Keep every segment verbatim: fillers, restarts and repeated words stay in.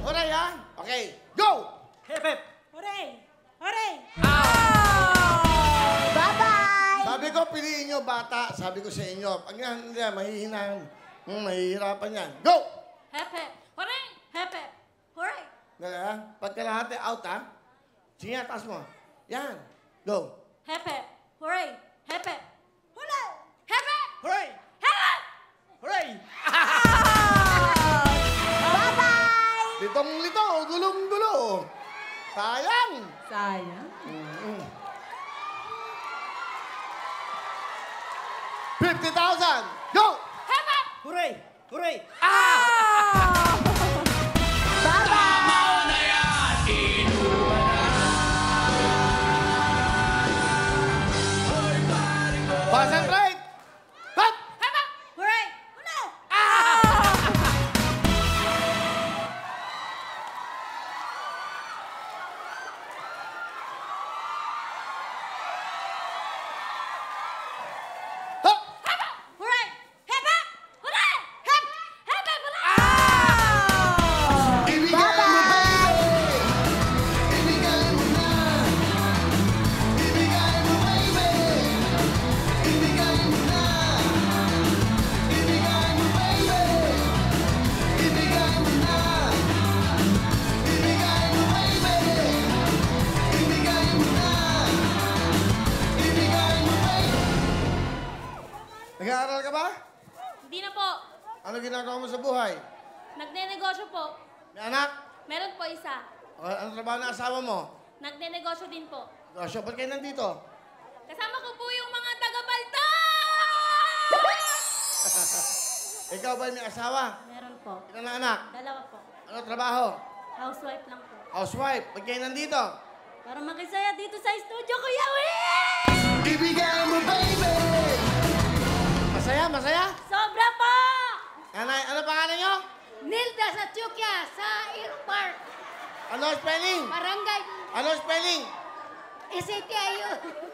Hooray, ha? Okay, go! Hep, hep. Hooray! Hooray! Bye-bye! Sabi ko, piliin nyo, bata. Sabi ko sa inyo, pag yan, hindi, mahihinang, hmm, mahihirapan yan. Go! Hep, hep. Hooray! Hep, hep. Hooray! Dali, ha? Pagkalahati, out, ha? Sige, taas mo. Yan. Go. Hep, hep. Hooray! Hep, hep. Hooray! Hep, hep. Hooray! Hep, hep. Hooray! Bye-bye! Litong-lito, gulong-gulo. Sayang. Sayang. Mm-hmm. fifty thousand. Go! Hep, hep. Hooray! Hooray! Bye-bye! Concentrate! Cut! Hep, hep. Hooray! Hooray! Hop! Hooray! Hep, hep. Hooray! Hep, hep, hep. Hooray! Ibigay mo, baby! Ibigay mo na! Ibigay mo, baby! Ibigay mo na! Ibigay mo, baby! Ibigay mo na! Ibigay mo, baby! Ibigay mo na! Ibigay mo, baby! Nag-aaral ka ba? Hindi na po. Ano ginagawa mo sa buhay? Nagnenegosyo po. May anak? Meron po isa. O, ano trabaho ng asawa mo? Nagnenegosyo din po. Negosyo, ba't kayo nandito? Kasama ko po yung mga taga-Balta! Ikaw ba may asawa? Meron po. Ilan na anak? Dalawa po. Ano trabaho? Housewife lang po. Housewife. Ba't kayo nandito? Para makisaya dito sa studio, Kuya Will! Ibigay mo, baby! Masaya, masaya? Sobra po! Nanay, ano pangalan nyo? Nilda sa Chukya, sa Aero Park, Ano spelling? Barangay Ano spelling? S A T I U.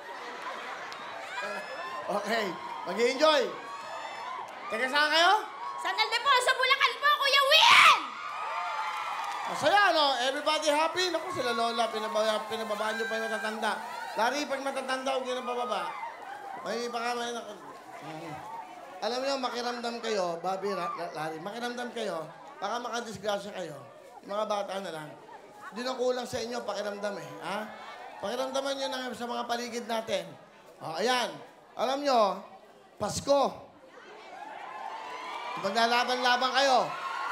Okay, mag-i-enjoy. Teka, saan kayo? San Alde po, sa Bulacan po, Kuya Will! Masaya, no? Everybody happy? Naku, sila Lola, pinababa, pinababaan nyo pa yung matatanda. Larry, pag matatanda, huwag nyo na bababa. May baka may... Hmm. Alam niyo, makiramdam kayo, Bobby, Larry, makiramdam kayo, baka makadisgrasya kayo. Yung mga bata na lang. Hindi na kulang sa inyo, pakiramdam eh. Ha? Pakiramdaman nyo na sa mga paligid natin. O, ayan. Alam nyo, Pasko. Maglalaban-laban kayo.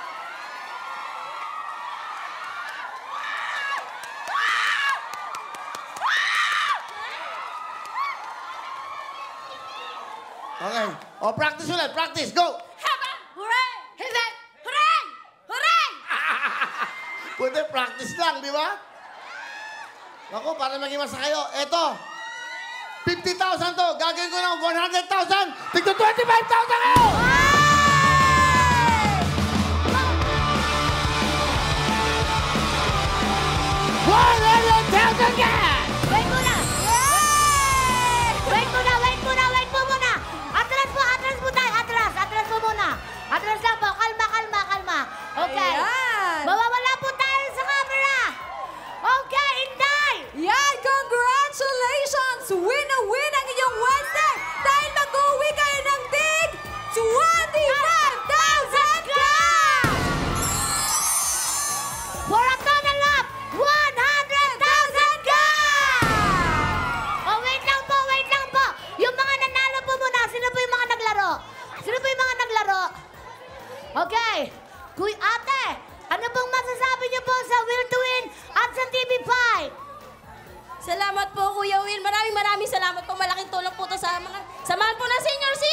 Okay. O, practice ulit. Practice. Go! Haba! Hooray! Hizet! Hooray! Hooray! Pwede practice lang, di ba? Ako, para maging masa kayo, eto. fifty thousand to. Gagawin ko ng one hundred thousand. Tigto twenty-five thousand kayo! one hundred thousand ka! Wait muna! Wait muna, wait muna, wait mo muna! Atras po, atras po tayo, atras, atras po muna. Atras lang po, kalma, kalma, kalma. Okay. Ayan. Mawawala po tayo sa camera. Okay, Inday! Yan! Congratulations! Win na win ang inyong Wednesday! Dahil mag-uwi kayo ng tig twenty-five thousand cash! For a total of one hundred thousand cash! Oh, wait lang po, wait lang po. Yung mga nanalo po muna, sino po yung mga naglaro? Sino po yung mga naglaro? Okay. Kuy ate, ano pong masasabi niyo po sa Will to Win at sa T V five? Salamat po, Kuya Will. Maraming maraming salamat po. Malaking tulong po to sa mga samahan po ng senior